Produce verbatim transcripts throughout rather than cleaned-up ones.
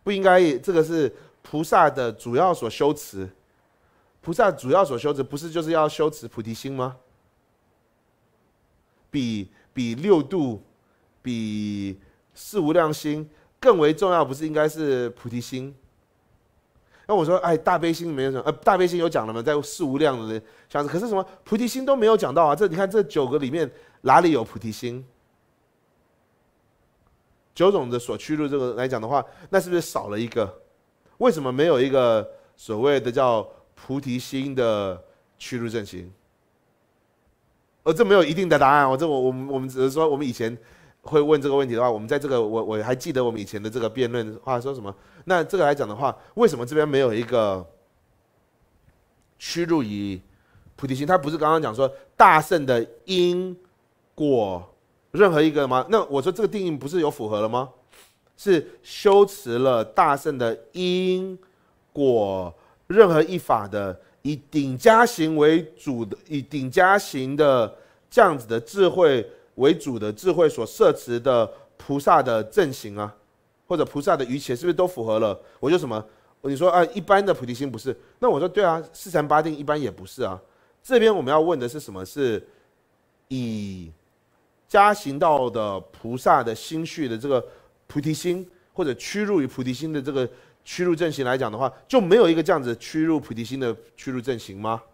不应该这个是菩萨的主要所修持。菩萨主要所修持不是就是要修持菩提心吗？比比六度、比四无量心更为重要，不是应该是菩提心？那我说，哎，大悲心没有什么，呃，大悲心有讲了吗？在四无量的相子，可是什么菩提心都没有讲到啊？这你看这九个里面哪里有菩提心？九种的所趋入这个来讲的话，那是不是少了一个？为什么没有一个所谓的叫菩提心的趋入正行？而这没有一定的答案哦，这我我们我们只是说，我们以前会问这个问题的话，我们在这个我我还记得我们以前的这个辩论话说什么？那这个来讲的话，为什么这边没有一个趋入于菩提心？他不是刚刚讲说大圣的因果任何一个吗？那我说这个定义不是有符合了吗？是修持了大圣的因果任何一法的，以顶加行为主的，以顶加行的这样子的智慧为主的智慧所摄持的菩萨的正行啊，或者菩萨的余切，是不是都符合了？我就什么？你说啊，一般的菩提心不是？那我说对啊，四禅八定一般也不是啊。这边我们要问的是什么？是以加行道的菩萨的心绪的这个菩提心，或者趋入于菩提心的这个趋入正行来讲的话，就没有一个这样子趋入菩提心的趋入正行吗？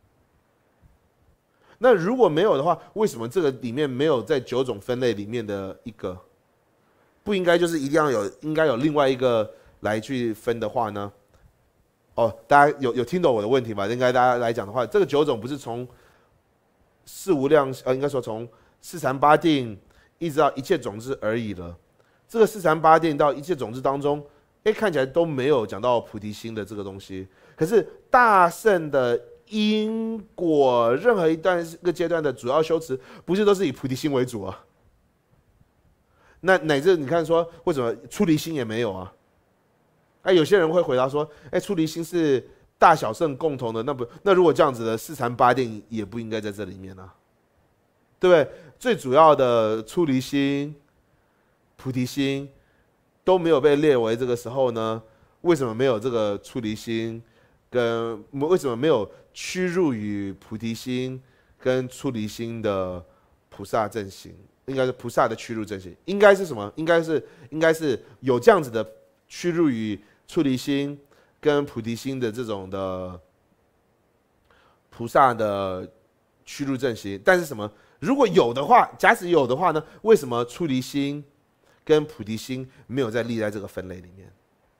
那如果没有的话，为什么这个里面没有在九种分类里面的一个？不应该就是一定要有，应该有另外一个来去分的话呢？哦，大家有有听懂我的问题吗？应该大家来讲的话，这个九种不是从四无量，呃，应该说从四禅八定一直到一切种子而已了。这个四禅八定到一切种子当中，哎，看起来都没有讲到菩提心的这个东西。可是大圣的因果任何一段一个阶段的主要修持，不是都是以菩提心为主啊？那乃至你看说，为什么出离心也没有啊？哎，有些人会回答说，哎，出离心是大小圣共同的，那不那如果这样子的四禅八定也不应该在这里面啊，对不对？最主要的出离心、菩提心都没有被列为这个时候呢？为什么没有这个出离心？跟为什么没有趋入于菩提心跟出离心的菩萨正行？应该是菩萨的趋入正行，应该是什么？应该是应该是有这样子的趋入于出离心跟菩提心的这种的菩萨的趋入正行。但是什么？如果有的话，假使有的话呢？为什么出离心跟菩提心没有再立在这个分类里面？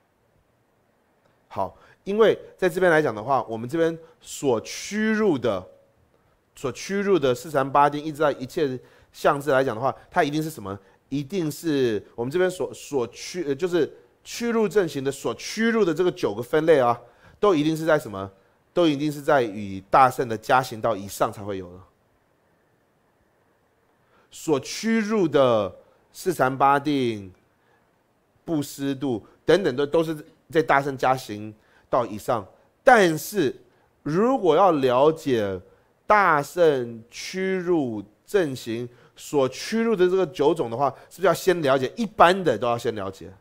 好，因为在这边来讲的话，我们这边所趋入的、所趋入的四禅八定，一直到一切相字来讲的话，它一定是什么？一定是我们这边所所趋，就是趋入正行的所趋入的这个九个分类啊，都一定是在什么？都一定是在与大圣的加行道以上才会有的。所趋入的四禅八定、布施度等等的，都是在大圣加行道以上。但是如果要了解大圣趋入正行所趋入的这个九种的话，是不是要先了解？一般的都要先了解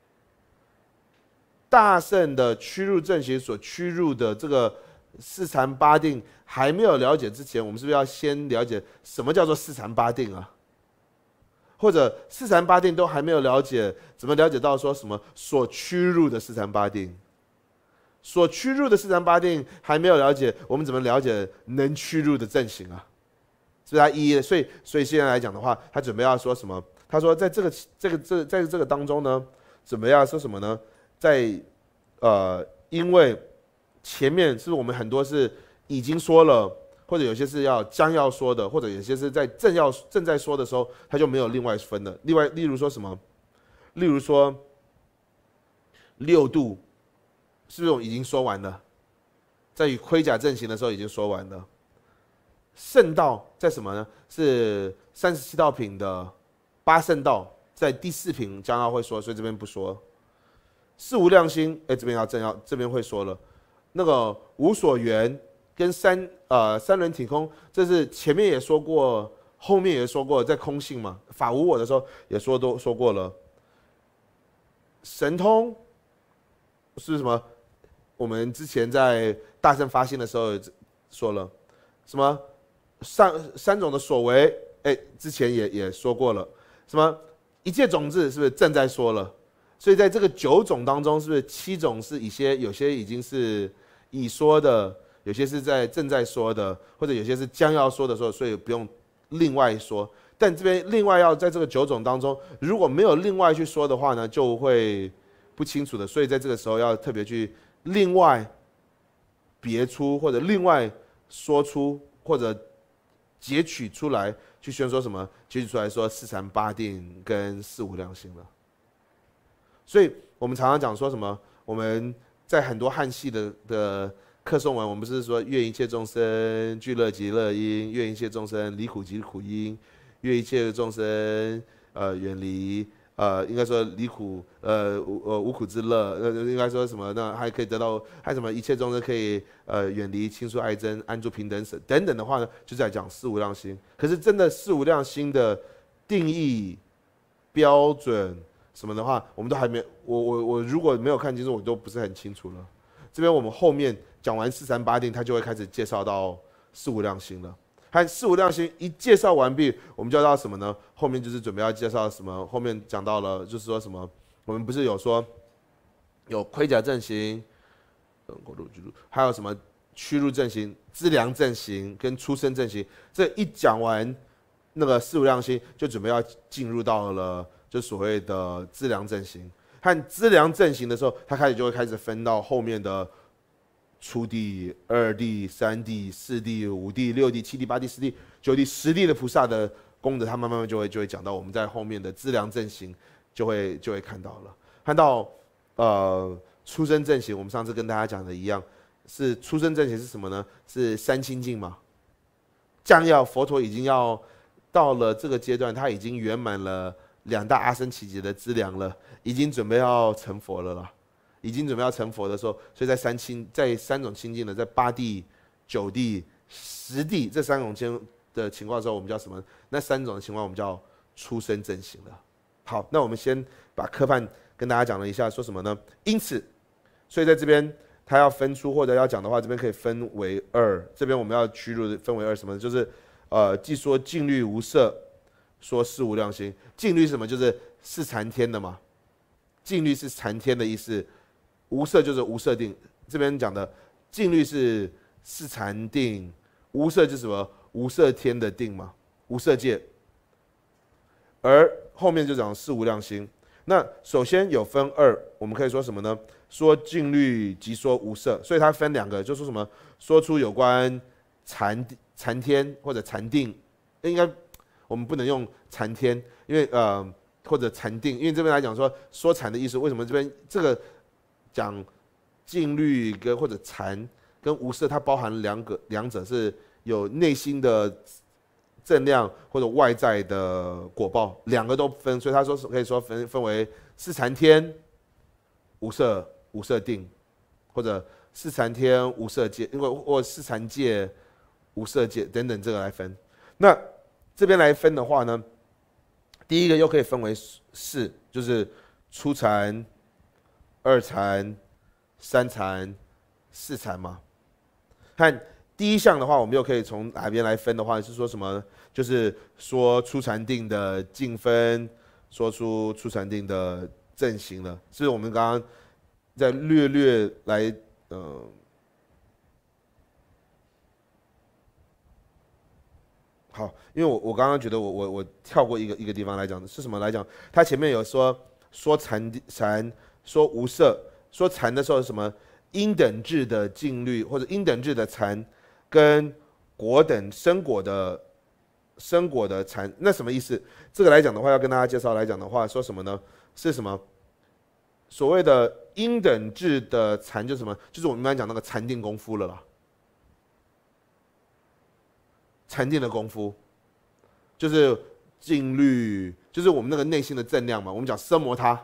大圣的趋入正行所趋入的这个四禅八定，还没有了解之前，我们是不是要先了解什么叫做四禅八定啊？或者四禅八定都还没有了解，怎么了解到说什么所趋入的四禅八定？所趋入的四禅八定还没有了解，我们怎么了解能趋入的正行啊？是不是他一一的？所以，所以现在来讲的话，他准备要说什么？他说，在这个这个这在这个当中呢，准备要说什么呢？在呃，因为前面是不是我们很多是已经说了，或者有些是要将要说的，或者有些是在正要正在说的时候，他就没有另外分的。另外，例如说什么？例如说六度，是不是我们已经说完了？在与盔甲正行的时候已经说完了。圣道在什么呢？是三十七道品的八圣道，在第四品将要会说，所以这边不说。四无量心，哎，这边要正要这边会说了。那个无所缘跟三呃三轮体空，这是前面也说过，后面也说过，在空性嘛，法无我的时候也说都说过了。神通是什么？我们之前在大乘发心的时候说了，什么三三种的所为，哎，之前也也说过了，什么一切种子是不是正在说了？所以在这个九种当中，是不是七种是一些有些已经是已说的，有些是在正在说的，或者有些是将要说的时候，所以不用另外说。但这边另外要在这个九种当中，如果没有另外去说的话呢，就会不清楚的。所以在这个时候要特别去另外别出，或者另外说出，或者截取出来去宣说什么？截取出来说四禅八定跟四无量心了。所以我们常常讲说什么？我们在很多汉系的的课诵文，我们不是说愿一切众生具乐极乐因，愿一切众生离苦极苦因，愿一切众生呃远离呃应该说离苦呃无呃无苦之乐，呃应该说什么呢？还可以得到还什么一切众生可以呃远离亲疏爱憎，安住平等舍等等的话呢，就在讲四无量心。可是真的四无量心的定义标准什么的话，我们都还没，我我我如果没有看清楚，我都不是很清楚了。这边我们后面讲完四禅八定，他就会开始介绍到四无量心了。和四无量心一介绍完毕，我们就要到什么呢？后面就是准备要介绍什么？后面讲到了，就是说什么？我们不是有说有盔甲正行，还有什么屈入正行、资粮正行跟出生正行。这一讲完，那个四无量心就准备要进入到了。就所谓的资粮正行，和资粮正行的时候，它开始就会开始分到后面的初地、二地、三地、四地、五地、六地、七地、八地、十地、九地、十地的菩萨的功德，它慢慢就会就会讲到我们在后面的资粮正行就会就会看到了，看到呃出生正行，我们上次跟大家讲的一样，是出生正行是什么呢？是三清净嘛，将要佛陀已经要到了这个阶段，他已经圆满了。两大阿僧祇劫的资粮了，已经准备要成佛了啦，已经准备要成佛的时候，所以在三清，在三种清净的，在八地、九地、十地这三种清的情况的时候，我们叫什么？那三种的情况我们叫出生正行了。好，那我们先把科判跟大家讲了一下，说什么呢？因此，所以在这边他要分出或者要讲的话，这边可以分为二。这边我们要区入分为二，什么？就是呃，既说净律无色。说四无量心，净律是什么？就是是禅天的嘛。净律是禅天的意思，无色就是无色定。这边讲的净律是是禅定，无色就是什么？无色天的定嘛，无色界。而后面就讲四无量心。那首先有分二，我们可以说什么呢？说净律即说无色，所以它分两个，就说什么？说出有关禅禅天或者禅定，应该。我们不能用禅天，因为呃或者禅定，因为这边来讲说说禅的意思，为什么这边这个讲净律跟或者禅跟无色，它包含两个两者是有内心的正量或者外在的果报，两个都分，所以他说可以说分分为四禅天、无色无色定，或者四禅天无色界，因为或四禅界无色界等等这个来分。那这边来分的话呢，第一个又可以分为四，就是初禅、二禅、三禅、四禅嘛。看第一项的话，我们又可以从哪边来分的话，是说什么？就是说初禅定的净分，说出初禅定的正行了。是不是我们刚刚在略略来呃。好，因为我我刚刚觉得我我我跳过一个一个地方来讲是什么来讲？它前面有说说禅禅说无色，说禅的时候是什么？因等制的净律或者因等制的禅，跟果等生果的生果的禅，那什么意思？这个来讲的话，要跟大家介绍来讲的话，说什么呢？是什么？所谓的因等制的禅就是什么？就是我们刚才讲那个禅定功夫了啦。禅定的功夫，就是净律，就是我们那个内心的正量嘛。我们讲奢摩他，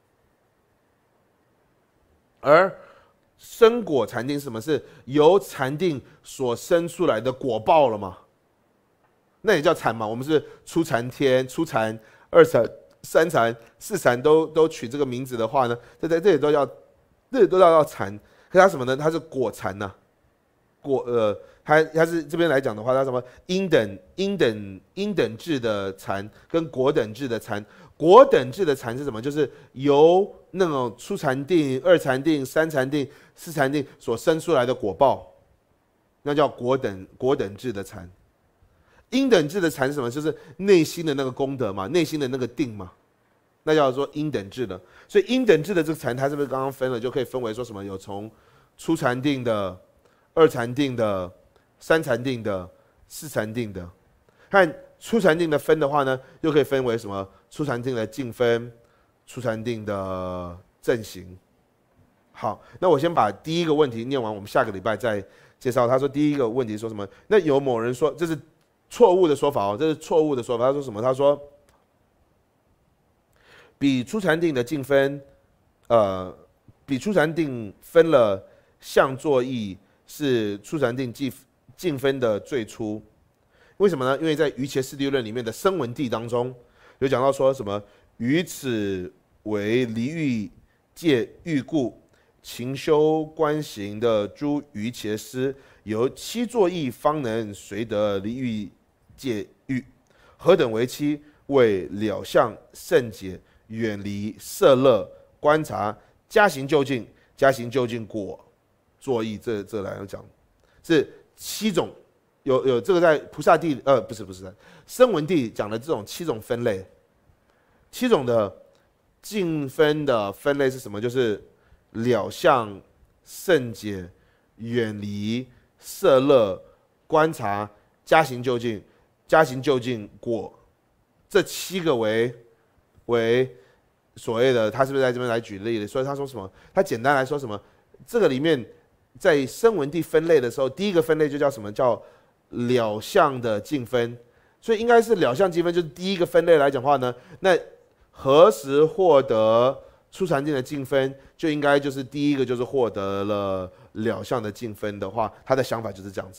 而生果禅定是什么？是由禅定所生出来的果报了嘛？那也叫禅嘛。我们是初禅天、初禅、二禅、三禅、四禅都都取这个名字的话呢，这在这里都叫这里都叫禅，可它什么呢？它是果禅呐、啊，果呃，它它是这边来讲的话，它什么因等因等因等制的禅跟果等制的禅，果等制的禅是什么？就是由那种初禅定、二禅定、三禅定、四禅定所生出来的果报，那叫果等果等制的禅。因等制的禅是什么？就是内心的那个功德嘛，内心的那个定嘛。那叫做因等制的，所以因等制的这个禅，它是不是刚刚分了，就可以分为说什么有从初禅定的、二禅定的、三禅定的、四禅定的。看初禅定的分的话呢，又可以分为什么？初禅定的净分、初禅定的正行。好，那我先把第一个问题念完，我们下个礼拜再介绍。他说第一个问题说什么？那有某人说这是错误的说法哦，这是错误的说法。他说什么？他说。比初禅定的净分，呃，比初禅定分了相作意是初禅定净分的最初。为什么呢？因为在《瑜伽师地论》里面的声闻地当中，有讲到说什么于此为离欲界欲故，勤修观行的诸瑜伽师，由七作意方能随得离欲界欲，何等为七？为了相圣解。远离色乐，观察加行究竟，加行究竟果作意，这这来讲是七种，有有这个在菩萨地呃不是不是声闻地讲的这种七种分类，七种的净分的分类是什么？就是了相圣解、远离色乐、观察加行究竟、加行究竟果，这七个为。为所谓的，他是不是在这边来举例的？所以他说什么？他简单来说什么？这个里面在声闻地分类的时候，第一个分类就叫什么？叫了相的净分。所以应该是了相净分，就是第一个分类来讲话呢。那何时获得初禅定的净分，就应该就是第一个就是获得了了相的净分的话，他的想法就是这样子，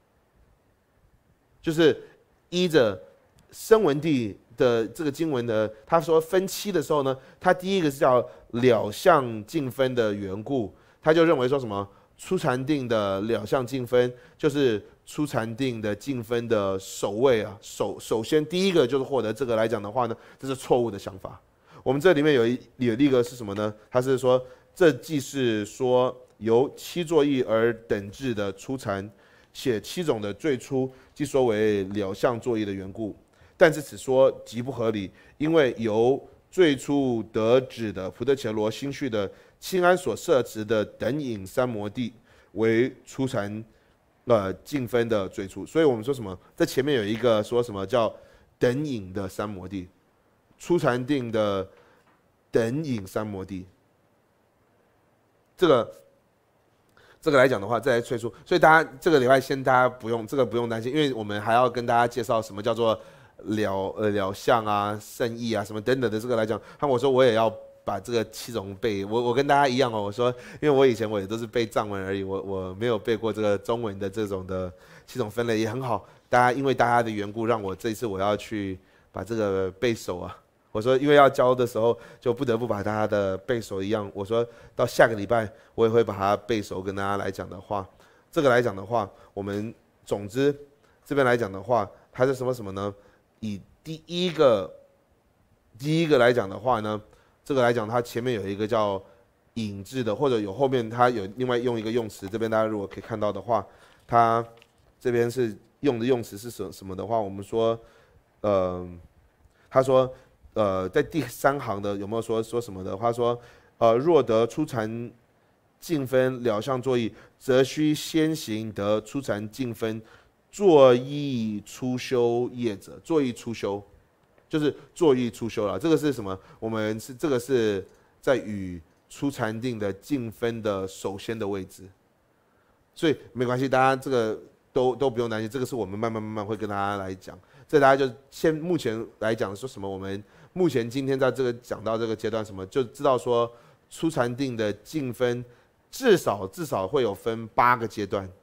就是依着声闻地。的这个经文的，他说分期的时候呢，他第一个是叫了相净分的缘故，他就认为说什么初禅定的了相净分就是初禅定的净分的首位啊，首首先第一个就是获得这个来讲的话呢，这是错误的想法。我们这里面有一有一个是什么呢？他是说这既是说由七作意而等至的初禅，写七种的最初，即说为了相作意的缘故。但是此说极不合理，因为由最初得指的普特伽罗心绪的清安所摄持的等引三摩地为初禅呃净分的最初，所以我们说什么？在前面有一个说什么叫等引的三摩地，初禅定的等引三摩地，这个这个来讲的话，再来最初，所以大家这个礼拜先大家不用这个不用担心，因为我们还要跟大家介绍什么叫做。了呃了相啊、圣意啊什么等等的这个来讲，看我说我也要把这个七种背，我我跟大家一样哦，我说因为我以前我也都是背藏文而已，我我没有背过这个中文的这种的七种分类也很好，大家因为大家的缘故，让我这一次我要去把这个背熟啊。我说因为要教的时候就不得不把大家的背熟一样，我说到下个礼拜我也会把它背熟跟大家来讲的话，这个来讲的话，我们总之这边来讲的话，它是什么什么呢？以第一个第一个来讲的话呢，这个来讲它前面有一个叫引致的，或者有后面它有另外用一个用词，这边大家如果可以看到的话，它这边是用的用词是什什么的话，我们说，呃，他说，呃，在第三行的有没有说说什么的？他说，呃，若得初禅净分了相作意，则须先行得初禅净分。作意初修业者，作意初修，就是作意初修了。这个是什么？我们是这个是在与初禅定的净分的首先的位置，所以没关系，大家这个都都不用担心，这个是我们慢慢慢慢会跟大家来讲。这大家就先目前来讲说什么？我们目前今天在这个讲到这个阶段，什么就知道说初禅定的净分至少至少会有分八个阶段。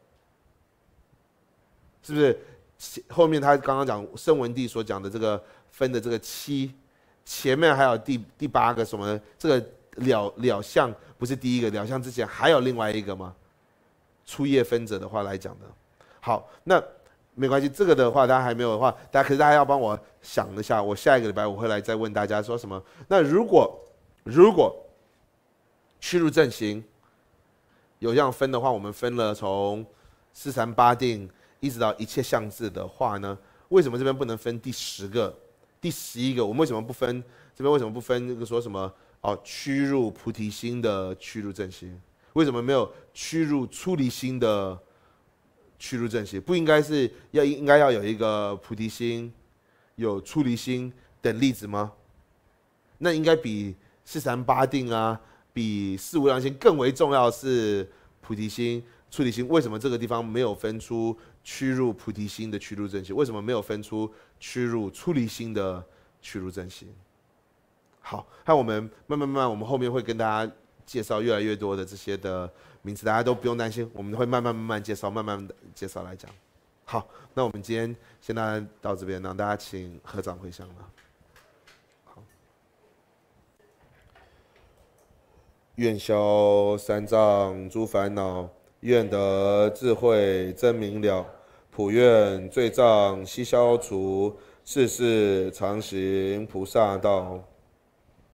是不是？后面他刚刚讲声闻地所讲的这个分的这个七，前面还有第第八个什么？这个了了相不是第一个，了相之前还有另外一个吗？初夜分者的话来讲的。好，那没关系，这个的话大家还没有的话，大家可是大家要帮我想一下，我下一个礼拜我会来再问大家说什么。那如果如果趋入正形有这样分的话，我们分了从四禅八定一直到一切相字的话呢，为什么这边不能分第十个、第十一个？我们为什么不分？这边为什么不分那个说什么？哦，趋入菩提心的趋入正心，为什么没有趋入出离心的趋入正心？不应该是要应该要有一个菩提心，有出离心等例子吗？那应该比四禅八定啊，比四无量心更为重要的是菩提心、出离心。为什么这个地方没有分出趋入菩提心的趋入正心？为什么没有分出趋入出离心的趋入正心？好，那我们慢慢慢慢，我们后面会跟大家介绍越来越多的这些的名词，大家都不用担心，我们会慢慢慢慢介绍，慢慢介绍来讲。好，那我们今天先大家到这边，让大家请合掌回向了。好，愿消三障诸烦恼，愿得智慧真明了，普愿罪障悉消除，世世常行菩萨道。